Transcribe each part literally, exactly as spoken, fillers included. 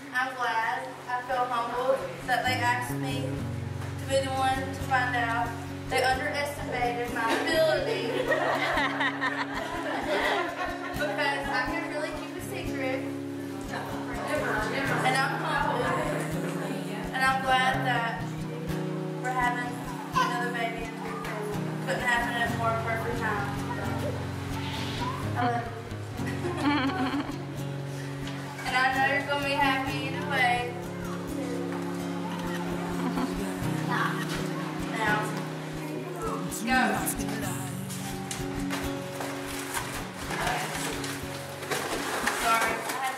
I'm glad. I feel humbled that they asked me to be the one to find out. They underestimated my ability because I can really keep a secret. And I'm humbled. And I'm glad that we're having another baby. Couldn't happen at a more perfect time. I love you. And I know you're going to be happy either way. Now, go. Sorry, I had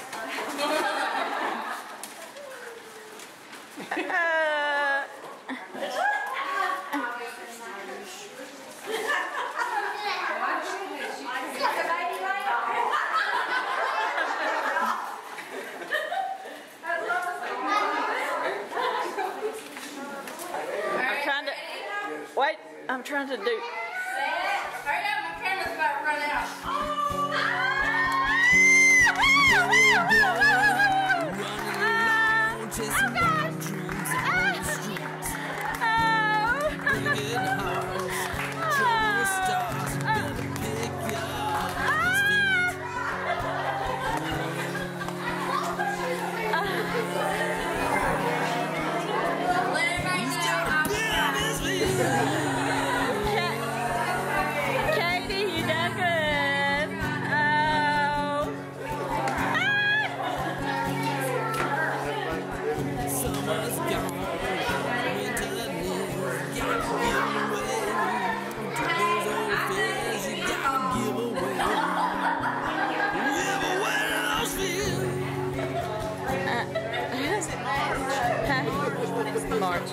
Wait, I'm trying to do. Hurry up, my camera's about to run out. Katie, you done good. Oh. Summer's gone, winter near, gotta give away. To those old fears, you gotta give away. Give away to those fears. Uh, March.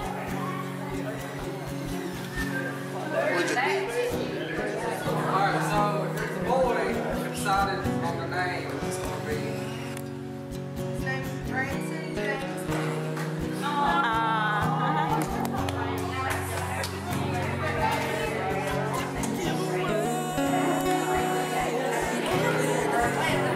Alright, so if there's a boy decided on the name, it's going to be. His name's Branson James. Uh,